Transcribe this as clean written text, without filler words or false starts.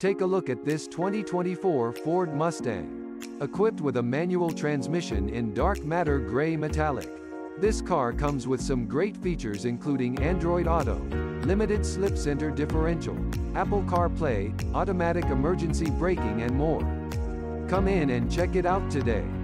Take a look at this 2024 Ford Mustang. Equipped with a manual transmission in dark matter gray metallic. This car comes with some great features including Android Auto, limited slip center differential, Apple CarPlay, automatic emergency braking and more. Come in and check it out today.